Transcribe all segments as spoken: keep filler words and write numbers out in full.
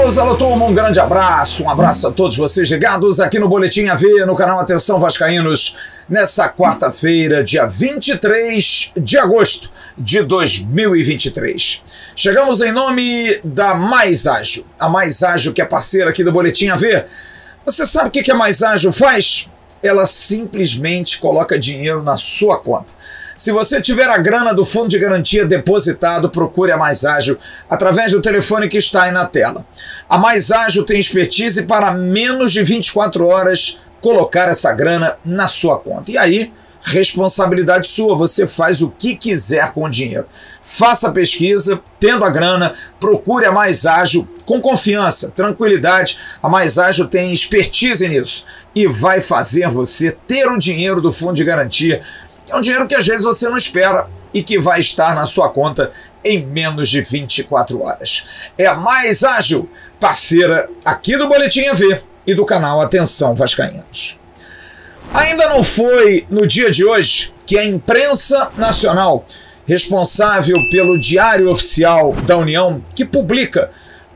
Deus, alô turma, um grande abraço, um abraço a todos vocês ligados aqui no Boletim A V, no canal Atenção Vascaínos, nessa quarta-feira, dia vinte e três de agosto de dois mil e vinte e três. Chegamos em nome da Mais Ágil, a Mais Ágil que é parceira aqui do Boletim A V. Você sabe o que a Mais Ágil faz? Ela simplesmente coloca dinheiro na sua conta. Se você tiver a grana do fundo de garantia depositado, procure a Mais Ágil através do telefone que está aí na tela. A Mais Ágil tem expertise para menos de vinte e quatro horas colocar essa grana na sua conta. E aí, responsabilidade sua, você faz o que quiser com o dinheiro. Faça a pesquisa, tendo a grana, procure a Mais Ágil com confiança, tranquilidade. A Mais Ágil tem expertise nisso e vai fazer você ter o dinheiro do fundo de garantia. É um dinheiro que às vezes você não espera e que vai estar na sua conta em menos de vinte e quatro horas. É a Mais Ágil, parceira aqui do Boletim A V e do canal Atenção Vascaínos. Ainda não foi no dia de hoje que a imprensa nacional, responsável pelo Diário Oficial da União, que publica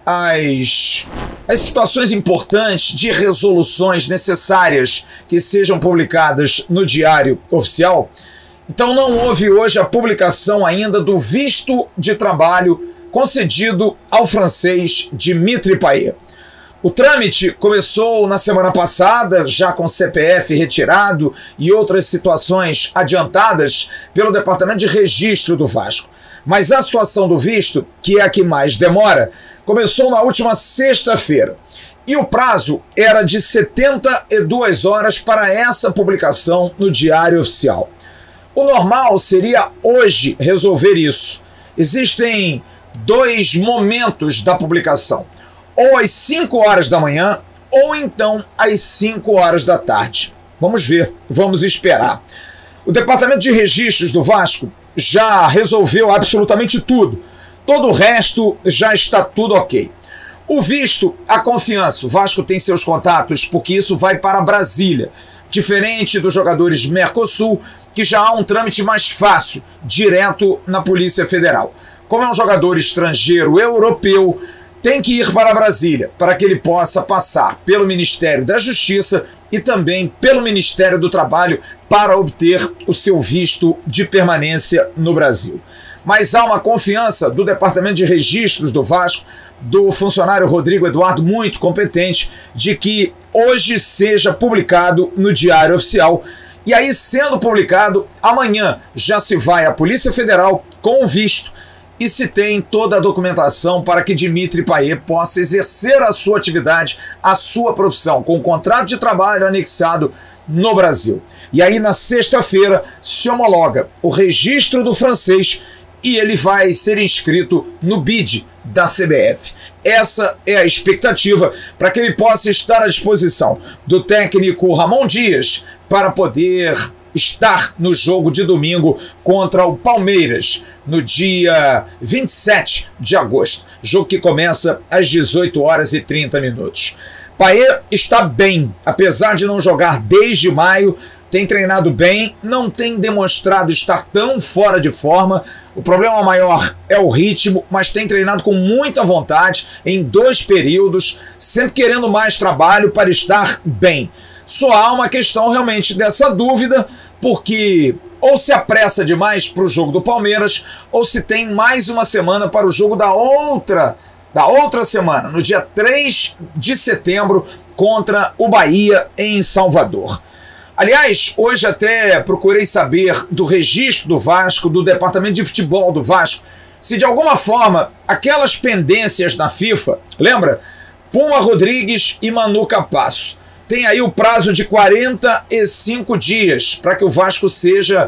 as, as situações importantes de resoluções necessárias que sejam publicadas no Diário Oficial. Então não houve hoje a publicação ainda do visto de trabalho concedido ao francês Dimitri Payet. O trâmite começou na semana passada, já com C P F retirado e outras situações adiantadas pelo Departamento de Registro do Vasco. Mas a situação do visto, que é a que mais demora, começou na última sexta-feira. E o prazo era de setenta e duas horas para essa publicação no Diário Oficial. O normal seria hoje resolver isso. Existem dois momentos da publicação. Ou às cinco horas da manhã, ou então às cinco horas da tarde. Vamos ver, vamos esperar. O Departamento de Registros do Vasco já resolveu absolutamente tudo. Todo o resto já está tudo ok. O visto, a confiança. O Vasco tem seus contatos, porque isso vai para Brasília. Diferente dos jogadores Mercosul, que já há um trâmite mais fácil, direto na Polícia Federal. Como é um jogador estrangeiro europeu, tem que ir para Brasília, para que ele possa passar pelo Ministério da Justiça e também pelo Ministério do Trabalho para obter o seu visto de permanência no Brasil. Mas há uma confiança do Departamento de Registros do Vasco, do funcionário Rodrigo Eduardo, muito competente, de que hoje seja publicado no Diário Oficial. E aí, sendo publicado, amanhã já se vai à Polícia Federal com o visto e se tem toda a documentação para que Dimitri Payet possa exercer a sua atividade, a sua profissão, com o contrato de trabalho anexado no Brasil. E aí, na sexta-feira, se homologa o registro do francês e ele vai ser inscrito no B I D da C B F. Essa é a expectativa para que ele possa estar à disposição do técnico Ramon Dias para poder estar no jogo de domingo contra o Palmeiras, no dia vinte e sete de agosto. Jogo que começa às dezoito horas e trinta minutos. Payet está bem, apesar de não jogar desde maio, tem treinado bem, não tem demonstrado estar tão fora de forma. O problema maior é o ritmo, mas tem treinado com muita vontade em dois períodos, sempre querendo mais trabalho para estar bem. Só há uma questão realmente dessa dúvida, porque ou se apressa demais para o jogo do Palmeiras, ou se tem mais uma semana para o jogo da outra, da outra semana, no dia três de setembro, contra o Bahia em Salvador. Aliás, hoje até procurei saber do registro do Vasco, do Departamento de Futebol do Vasco, se de alguma forma aquelas pendências na FIFA, lembra? Puma Rodrigues e Manu Capasso. Tem aí o prazo de quarenta e cinco dias para que o Vasco seja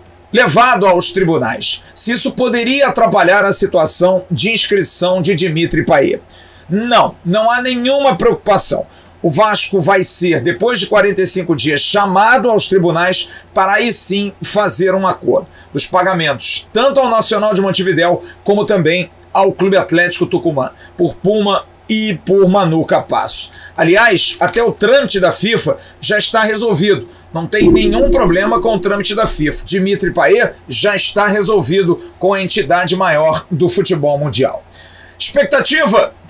levado aos tribunais. Se isso poderia atrapalhar a situação de inscrição de Dimitri Payet. Não, não há nenhuma preocupação. O Vasco vai ser, depois de quarenta e cinco dias, chamado aos tribunais para aí sim fazer um acordo dos pagamentos, tanto ao Nacional de Montevidéu, como também ao Clube Atlético Tucumã, por Puma e por Manu Capasso. Aliás, até o trâmite da FIFA já está resolvido. Não tem nenhum problema com o trâmite da FIFA. Dimitri Payet já está resolvido com a entidade maior do futebol mundial. Expectativa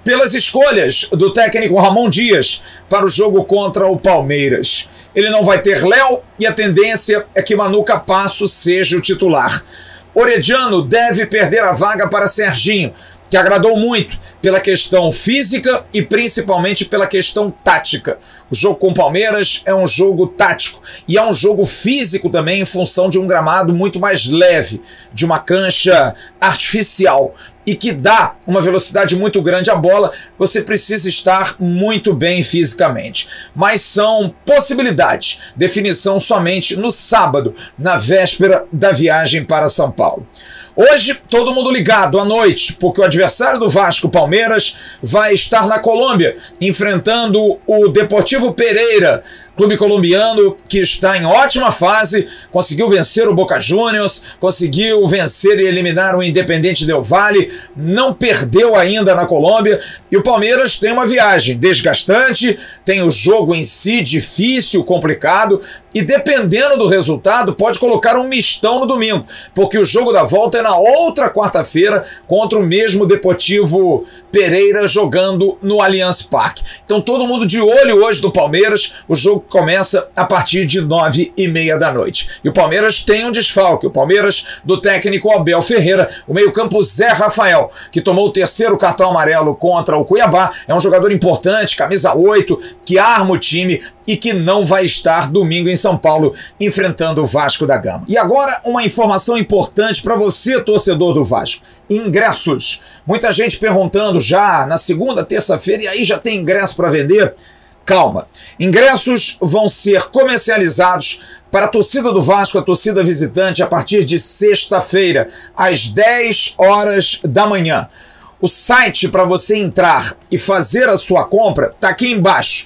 pelas escolhas do técnico Ramon Dias para o jogo contra o Palmeiras. Ele não vai ter Léo e a tendência é que Manu Capasso seja o titular. Orediano deve perder a vaga para Serginho, que agradou muito pela questão física e principalmente pela questão tática. O jogo com o Palmeiras é um jogo tático e é um jogo físico também em função de um gramado muito mais leve, de uma cancha artificial e que dá uma velocidade muito grande à bola. Você precisa estar muito bem fisicamente. Mas são possibilidades, definição somente no sábado, na véspera da viagem para São Paulo. Hoje, todo mundo ligado à noite, porque o adversário do Vasco, Palmeiras, vai estar na Colômbia, enfrentando o Deportivo Pereira, clube colombiano que está em ótima fase, conseguiu vencer o Boca Juniors, conseguiu vencer e eliminar o Independiente Del Valle, não perdeu ainda na Colômbia, e o Palmeiras tem uma viagem desgastante, tem o jogo em si difícil, complicado, e dependendo do resultado pode colocar um mistão no domingo, porque o jogo da volta é na outra quarta-feira contra o mesmo Deportivo Pereira jogando no Allianz Parque. Então todo mundo de olho hoje do Palmeiras, o jogo começa a partir de nove e meia da noite. E o Palmeiras tem um desfalque, o Palmeiras do técnico Abel Ferreira, o meio-campo Zé Rafael, que tomou o terceiro cartão amarelo contra o Cuiabá, é um jogador importante, camisa oito, que arma o time e que não vai estar domingo em São Paulo enfrentando o Vasco da Gama. E agora uma informação importante para você, torcedor do Vasco. Ingressos. Muita gente perguntando já na segunda, terça-feira, e aí já tem ingresso para vender? Calma. Ingressos vão ser comercializados para a torcida do Vasco, a torcida visitante, a partir de sexta-feira, às dez horas da manhã. O site para você entrar e fazer a sua compra está aqui embaixo,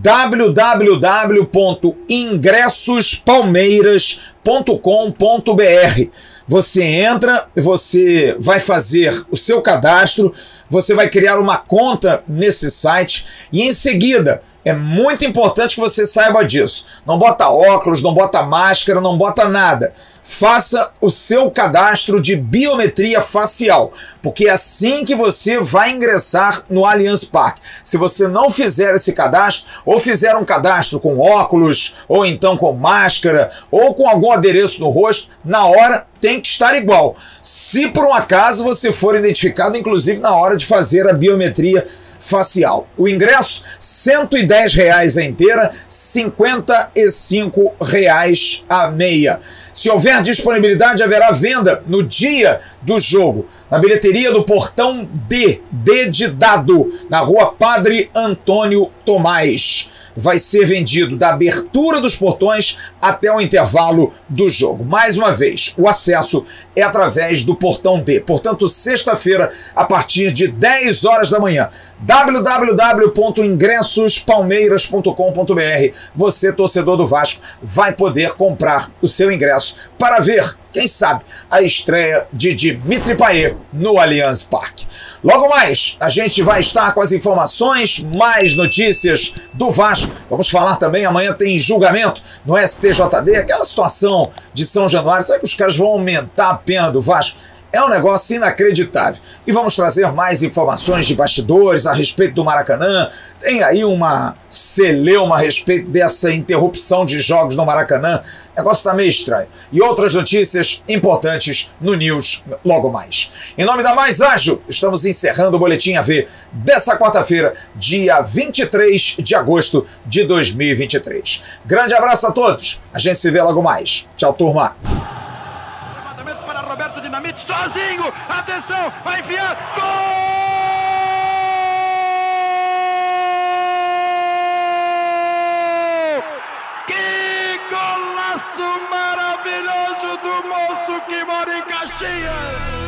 w w w ponto ingressos palmeiras ponto com ponto b r. Você entra, você vai fazer o seu cadastro, você vai criar uma conta nesse site e em seguida é muito importante que você saiba disso. Não bota óculos, não bota máscara, não bota nada. Faça o seu cadastro de biometria facial, porque é assim que você vai ingressar no Allianz Parque. Se você não fizer esse cadastro, ou fizer um cadastro com óculos, ou então com máscara, ou com algum adereço no rosto, na hora tem que estar igual. Se por um acaso você for identificado, inclusive na hora de fazer a biometria facial. O ingresso, cento e dez reais a inteira, cinquenta e cinco reais a meia. Se houver disponibilidade, haverá venda no dia do jogo, na bilheteria do Portão D, D de dado, na rua Padre Antônio Tomás. Vai ser vendido da abertura dos portões até o intervalo do jogo. Mais uma vez, o acesso é através do Portão D. Portanto, sexta-feira, a partir de dez horas da manhã, w w w ponto ingressos palmeiras ponto com ponto b r. Você, torcedor do Vasco, vai poder comprar o seu ingresso para ver, quem sabe, a estreia de Dimitri Payet no Allianz Parque. Logo mais, a gente vai estar com as informações, mais notícias do Vasco. Vamos falar também, amanhã tem julgamento no S T J D, aquela situação de São Januário. Sabe que os caras vão aumentar a pena do Vasco? É um negócio inacreditável. E vamos trazer mais informações de bastidores a respeito do Maracanã. Tem aí uma celeuma a respeito dessa interrupção de jogos no Maracanã. O negócio está meio estranho. E outras notícias importantes no News logo mais. Em nome da Mais Ágil, estamos encerrando o Boletim A V dessa quarta-feira, dia vinte e três de agosto de dois mil e vinte e três. Grande abraço a todos. A gente se vê logo mais. Tchau, turma. Roberto Dinamite sozinho, atenção, vai enfiar, gol! Que golaço maravilhoso do moço que mora em Caxias!